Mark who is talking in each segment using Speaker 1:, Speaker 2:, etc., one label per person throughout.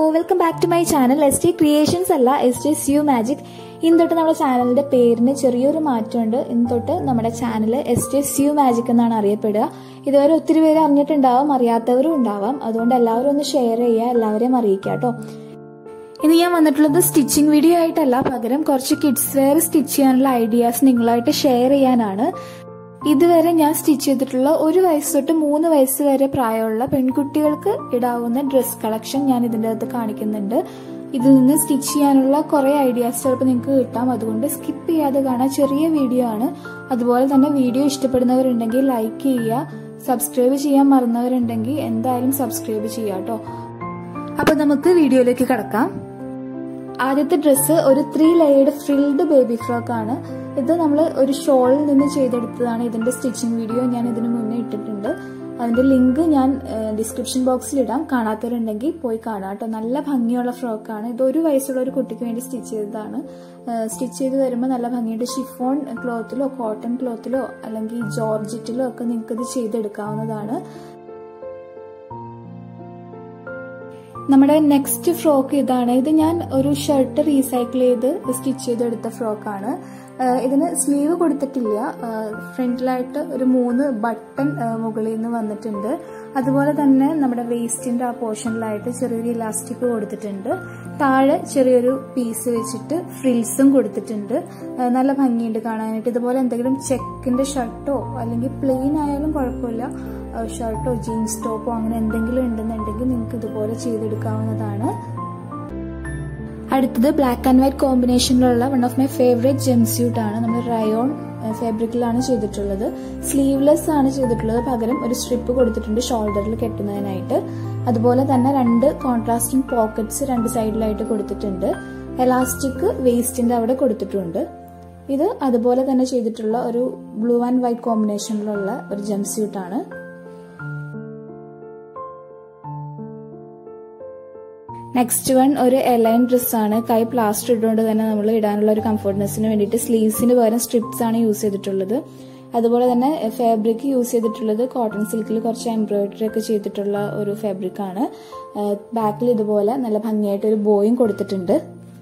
Speaker 1: Welcome back to my channel SJ creations അല്ല SJ sue magic. ഇന്ന് തൊട്ട് നമ്മുടെ ചാനലിന്റെ പേരിന് ചെറിയൊരു മാറ്റമുണ്ട്. ഇന്ന് തൊട്ട് നമ്മുടെ ചാനൽ SJ സ്യൂ മാജിക് എന്നാണ് അറിയപ്പെടുക. ഇതുവരെ ഒത്തിരി പേര് അറിഞ്ഞിട്ടുണ്ടാവാം, അറിയാത്തവരും ഉണ്ടാവാം. അതുകൊണ്ട് എല്ലാവരും ഒന്ന് ഷെയർ ചെയ്യുക, എല്ലാവരെയും അറിയിക്കുക കേട്ടോ. ഇന്ന് ഞാൻ വന്നിട്ടുള്ളത് സ്റ്റിച്ചിങ് വീഡിയോ ആയിട്ടല്ല, പകരം കുറച്ച് കിഡ്സ് വെയർ സ്റ്റിച്ച് ചെയ്യാനുള്ള ഐഡിയാസ് നിങ്ങളായിട്ട് ഷെയർ ചെയ്യാനാണ്. ഇതുവരെ ഞാൻ സ്റ്റിച്ച് ചെയ്തിട്ടുള്ള 1 വയസ്സ് തൊട്ട് 3 വയസ്സ് വരെ പ്രായമുള്ള പെൺകുട്ടികൾക്ക് ഇടാവുന്ന ഡ്രസ് കളക്ഷൻ ഞാൻ ഇതിൻ്റെ അകത്ത് കാണിക്കുന്നുണ്ട്. ഇതിൽ നിന്ന് സ്റ്റിച്ച് ചെയ്യാനുള്ള കുറെ ഐഡിയാസ് ചിലപ്പോൾ നിങ്ങൾക്ക് കിട്ടാം. അതുകൊണ്ട് സ്കിപ്പ് ചെയ്യാതെ കാണാൻ ചെറിയ വീഡിയോ ആണ്. അതുപോലെ തന്നെ വീഡിയോ ഇഷ്ടപ്പെടുന്നവരുണ്ടെങ്കിൽ ലൈക്ക് ചെയ്യുക, സബ്സ്ക്രൈബ് ചെയ്യാൻ മറന്നവരുണ്ടെങ്കിൽ എന്തായാലും സബ്സ്ക്രൈബ് ചെയ്യുക കേട്ടോ. അപ്പൊ നമുക്ക് വീഡിയോയിലേക്ക് കടക്കാം. ആദ്യത്തെ ഡ്രസ്സ് ഒരു 3 ലെയർഡ് ഫ്രിൽഡ് ബേബി ഫ്രോക്ക് ആണ്. ഇത് നമ്മൾ ഒരു ഷോളിൽ നിന്ന് ചെയ്തെടുത്തതാണ്. ഇതിന്റെ സ്റ്റിച്ചിങ് വീഡിയോ ഞാൻ ഇതിനു മുന്നേ ഇട്ടിട്ടുണ്ട്. അതിന്റെ ലിങ്ക് ഞാൻ ഡിസ്ക്രിപ്ഷൻ ബോക്സിൽ ഇടാം. കാണാത്തവരുണ്ടെങ്കിൽ പോയി കാണാം കേട്ടോ. നല്ല ഭംഗിയുള്ള ഫ്രോക്കാണ്. ഇത് 1 വയസ്സുള്ള ഒരു കുട്ടിക്ക് വേണ്ടി സ്റ്റിച്ച് ചെയ്തതാണ്. സ്റ്റിച്ച് ചെയ്ത് വരുമ്പോൾ നല്ല ഭംഗിയുണ്ട്. ഷിഫോൺ ക്ലോത്തിലോ കോട്ടൺ ക്ലോത്തിലോ അല്ലെങ്കിൽ ജോർജറ്റിലോ ഒക്കെ നിങ്ങൾക്ക് ഇത് ചെയ്തെടുക്കാവുന്നതാണ്. നമ്മുടെ നെക്സ്റ്റ് ഫ്രോക്ക് ഇതാണ്. ഇത് ഞാൻ ഒരു ഷർട്ട് റീസൈക്കിൾ ചെയ്ത് സ്റ്റിച്ച് ചെയ്തെടുത്ത ഫ്രോക്കാണ്. ഇതിന് സ്ലീവ് കൊടുത്തിട്ടില്ല. ഫ്രണ്ടിലായിട്ട് ഒരു 3 ബട്ടൺ മുകളിൽ നിന്ന് വന്നിട്ടുണ്ട്. അതുപോലെ തന്നെ നമ്മുടെ വേസ്റ്റിന്റെ ആ പോർഷനിലായിട്ട് ചെറിയൊരു ഇലാസ്റ്റിക് കൊടുത്തിട്ടുണ്ട്. താഴെ ചെറിയൊരു പീസ് വെച്ചിട്ട് ഫ്രിൽസും കൊടുത്തിട്ടുണ്ട്. നല്ല ഭംഗിയുണ്ട് കാണാനായിട്ട്. ഇതുപോലെ എന്തെങ്കിലും ചെക്കിന്റെ ഷർട്ടോ അല്ലെങ്കിൽ പ്ലെയിൻ ആയാലും കുഴപ്പമില്ല, ഷർട്ടോ ജീൻസ് ടോപ്പോ അങ്ങനെ എന്തെങ്കിലും ഉണ്ടെന്നുണ്ടെങ്കിൽ നിങ്ങൾക്ക് ഇതുപോലെ ചെയ്തെടുക്കാവുന്നതാണ്. അടുത്തത് ബ്ലാക്ക് ആൻഡ് വൈറ്റ് കോമ്പിനേഷനിലുള്ള one of my favourite jumpsuit ആണ്. നമ്മൾ റയോൺ ഫാബ്രിക്കിലാണ് ചെയ്തിട്ടുള്ളത്. സ്ലീവ്ലെസ് ആണ് ചെയ്തിട്ടുള്ളത്, പകരം ഒരു സ്ട്രിപ്പ് കൊടുത്തിട്ടുണ്ട് ഷോൾഡറിൽ കെട്ടുന്നതിനായിട്ട്. അതുപോലെ തന്നെ 2 കോൺട്രാസ്റ്റിംഗ് പോക്കറ്റ്സ് 2 സൈഡിലായിട്ട് കൊടുത്തിട്ടുണ്ട്. എലാസ്റ്റിക് വേസ്റ്റിന്റെ അവിടെ കൊടുത്തിട്ടുണ്ട്. ഇത് അതുപോലെ തന്നെ ചെയ്തിട്ടുള്ള ഒരു ബ്ലൂ ആൻഡ് വൈറ്റ് കോമ്പിനേഷനിലുള്ള ഒരു ജംസ്യൂട്ട് ആണ്. നെക്സ്റ്റ് വൺ ഒരു എലൈൻ ഡ്രസ്സാണ്. കൈ പ്ലാസ്റ്റർ ഇട്ടുകൊണ്ട് തന്നെ നമ്മൾ ഇടാനുള്ള ഒരു കംഫർട്ട്നെസ്സിന് വേണ്ടിയിട്ട് സ്ലീവ്സിന് പകരം സ്ട്രിപ്സ് ആണ് യൂസ് ചെയ്തിട്ടുള്ളത്. അതുപോലെ തന്നെ ഫാബ്രിക് യൂസ് ചെയ്തിട്ടുള്ളത് കോട്ടൺ സിൽക്കിൽ കുറച്ച് എംബ്രോയിഡറി ഒക്കെ ചെയ്തിട്ടുള്ള ഒരു ഫാബ്രിക് ആണ്. ബാക്കിൽ ഇതുപോലെ നല്ല ഭംഗിയായിട്ട് ഒരു ബോയും കൊടുത്തിട്ടുണ്ട്.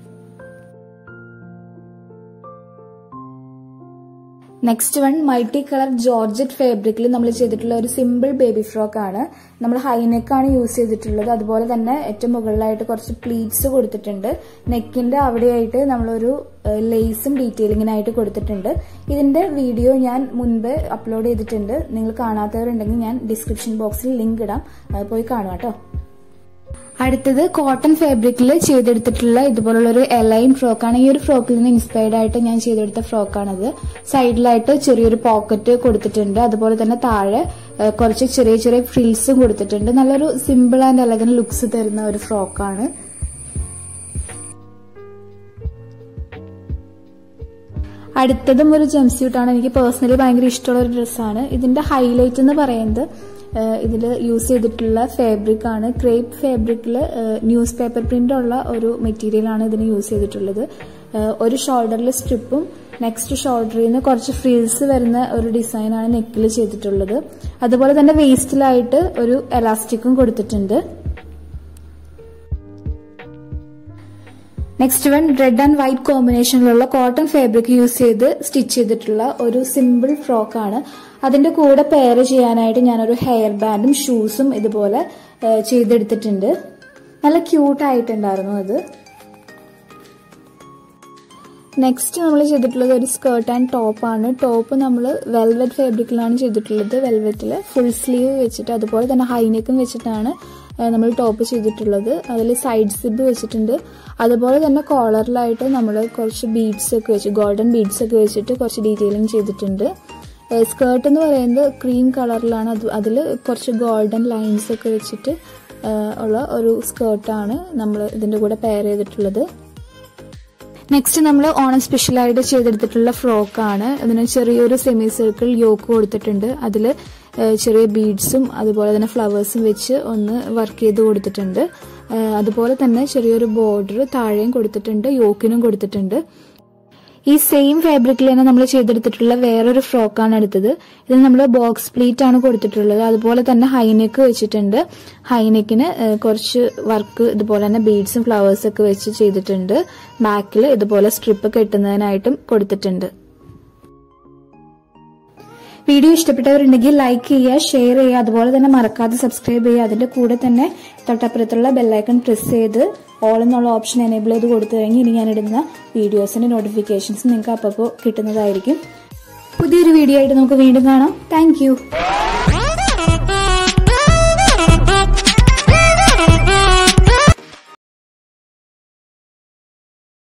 Speaker 1: Next one multi colour georgette ഫാബ്രിക്കിൽ നമ്മൾ ചെയ്തിട്ടുള്ള ഒരു സിമ്പിൾ ബേബി ഫ്രോക്ക് ആണ്. നമ്മൾ ഹൈനെക്കാണ് യൂസ് ചെയ്തിട്ടുള്ളത്. അതുപോലെ തന്നെ ഏറ്റവും മുകളിലായിട്ട് കുറച്ച് പ്ലീറ്റ്സ് കൊടുത്തിട്ടുണ്ട്. നെക്കിന്റെ അവിടെയായിട്ട് നമ്മളൊരു ലേസും ഡീറ്റെയിലിങ്ങിനായിട്ട് കൊടുത്തിട്ടുണ്ട്. ഇതിന്റെ വീഡിയോ ഞാൻ മുൻപ് അപ്ലോഡ് ചെയ്തിട്ടുണ്ട്. നിങ്ങൾ കാണാത്തവരുണ്ടെങ്കിൽ ഞാൻ ഡിസ്ക്രിപ്ഷൻ ബോക്സിൽ ലിങ്ക് ഇടാം, പോയി കാണുക കേട്ടോ. അടുത്തത് കോട്ടൺ ഫാബ്രിക്കിൽ ചെയ്തെടുത്തിട്ടുള്ള ഇതുപോലുള്ള ഒരു എലൈൻ ഫ്രോക്കാണ്. ഈ ഒരു ഫ്രോക്കിൽ നിന്ന് ഇൻസ്പയർഡ് ആയിട്ട് ഞാൻ ചെയ്തെടുത്ത ഫ്രോക്കാണത്. സൈഡിലായിട്ട് ചെറിയൊരു പോക്കറ്റ് കൊടുത്തിട്ടുണ്ട്. അതുപോലെ തന്നെ താഴെ കുറച്ച് ചെറിയ ചെറിയ ഫ്രിൽസും കൊടുത്തിട്ടുണ്ട്. നല്ലൊരു സിമ്പിൾ ആൻഡ് എലഗന്റ് ലുക്സ് തരുന്ന ഒരു ഫ്രോക്കാണ്. അടുത്തതും ഒരു ജംസ്യൂട്ടാണ്. എനിക്ക് പേഴ്സണലി ഭയങ്കര ഇഷ്ടമുള്ള ഒരു ഡ്രസ്സാണ്. ഇതിന്റെ ഹൈലൈറ്റ് എന്ന് പറയുന്നത് ഇതിൽ യൂസ് ചെയ്തിട്ടുള്ള ഫാബ്രിക് ആണ്. ക്രേപ്പ് ഫാബ്രിക്കിൽ ന്യൂസ് പേപ്പർ പ്രിന്റ് ഉള്ള ഒരു മെറ്റീരിയൽ ആണ് ഇതിന് യൂസ് ചെയ്തിട്ടുള്ളത്. ഒരു ഷോൾഡറിൽ സ്ട്രിപ്പും നെക്സ്റ്റ് ഷോൾഡറിൽ നിന്ന് കുറച്ച് ഫ്രിൽസ് വരുന്ന ഒരു ഡിസൈനാണ് നെക്കിൽ ചെയ്തിട്ടുള്ളത്. അതുപോലെ തന്നെ വേസ്റ്റിലായിട്ട് ഒരു എലാസ്റ്റിക്കും കൊടുത്തിട്ടുണ്ട്. Next one red and white കോമ്പിനേഷനിലുള്ള കോട്ടൺ ഫാബ്രിക് യൂസ് ചെയ്ത് സ്റ്റിച്ച് ചെയ്തിട്ടുള്ള ഒരു സിമ്പിൾ ഫ്രോക്ക് ആണ്. അതിന്റെ കൂടെ പെയർ ചെയ്യാനായിട്ട് ഞാനൊരു ഹെയർ ബാൻഡും ഷൂസും ഇതുപോലെ ചെയ്തെടുത്തിട്ടുണ്ട്. നല്ല ക്യൂട്ട് ആയിട്ടുണ്ടായിരുന്നു അത്. നെക്സ്റ്റ് നമ്മൾ ചെയ്തിട്ടുള്ളത് ഒരു സ്കേർട്ട് ആൻഡ് ടോപ്പ് ആണ്. ടോപ്പ് നമ്മൾ വെൽവെറ്റ് ഫാബ്രിക്കിലാണ് ചെയ്തിട്ടുള്ളത്. വെൽവെറ്റിൽ ഫുൾ സ്ലീവ് വെച്ചിട്ട് അതുപോലെ തന്നെ ഹൈനെക്കും വെച്ചിട്ടാണ് നമ്മൾ ടോപ്പ് ചെയ്തിട്ടുള്ളത്. അതിൽ സൈഡ് സിബ് വെച്ചിട്ടുണ്ട്. അതുപോലെ തന്നെ കോളറിലായിട്ട് നമ്മൾ കുറച്ച് ബീഡ്സ് ഒക്കെ വെച്ച് ഗോൾഡൻ ബീഡ്സ് ഒക്കെ വെച്ചിട്ട് കുറച്ച് ഡീറ്റെയിലിംഗ് ചെയ്തിട്ടുണ്ട്. സ്കേർട്ട് എന്ന് പറയുന്നത് ക്രീം കളറിലാണ്. അതിൽ കുറച്ച് ഗോൾഡൻ ലൈൻസ് ഒക്കെ വെച്ചിട്ട് ഉള്ള ഒരു സ്കേർട്ടാണ് നമ്മൾ ഇതിന്റെ കൂടെ പെയർ ചെയ്തിട്ടുള്ളത്. നെക്സ്റ്റ് നമ്മൾ ഓണം സ്പെഷ്യലായിട്ട് ചെയ്തെടുത്തിട്ടുള്ള ഫ്രോക്കാണ്. അതിന് ചെറിയൊരു സെമി സർക്കിൾ യോക്ക് കൊടുത്തിട്ടുണ്ട്. അതിൽ ചെറിയ ബീഡ്സും അതുപോലെ തന്നെ ഫ്ലവേഴ്സും വെച്ച് ഒന്ന് വർക്ക് ചെയ്ത് കൊടുത്തിട്ടുണ്ട്. അതുപോലെ തന്നെ ചെറിയൊരു ബോർഡർ താഴെയും കൊടുത്തിട്ടുണ്ട്, യോക്കിനും കൊടുത്തിട്ടുണ്ട്. ഈ സെയിം ഫാബ്രിക്കിൽ തന്നെ നമ്മൾ ചെയ്തെടുത്തിട്ടുള്ള വേറൊരു ഫ്രോക്കാണ് എടുത്തത്. ഇത് നമ്മൾ ബോക്സ് പ്ലീറ്റ് ആണ് കൊടുത്തിട്ടുള്ളത്. അതുപോലെ തന്നെ ഹൈനെക്ക് വെച്ചിട്ടുണ്ട്. ഹൈനെക്കിന് കുറച്ച് വർക്ക് ഇതുപോലെ തന്നെ ബീഡ്സും ഫ്ലവേഴ്സും ഒക്കെ വെച്ച് ചെയ്തിട്ടുണ്ട്. ബാക്കിൽ ഇതുപോലെ സ്ട്രിപ്പ് കെട്ടുന്നതിനായിട്ടും കൊടുത്തിട്ടുണ്ട്. വീഡിയോ ഇഷ്ടപ്പെട്ടവരുണ്ടെങ്കിൽ ലൈക്ക് ചെയ്യുക, ഷെയർ ചെയ്യുക, അതുപോലെ തന്നെ മറക്കാതെ സബ്സ്ക്രൈബ് ചെയ്യുക. അതിന്റെ കൂടെ തന്നെ തൊട്ടപ്പുറത്തുള്ള ബെല്ലൈക്കൺ പ്രസ് ചെയ്ത് ഓൾ എന്നുള്ള ഓപ്ഷൻ എനേബിൾ ചെയ്ത് കൊടുത്തു കഴിഞ്ഞാൽ ഇനി ഞാനിടുന്ന വീഡിയോസിന്റെ നോട്ടിഫിക്കേഷൻസ് നിങ്ങൾക്ക് അപ്പോൾ കിട്ടുന്നതായിരിക്കും. പുതിയൊരു വീഡിയോ ആയിട്ട് നമുക്ക് വീണ്ടും കാണാം. താങ്ക്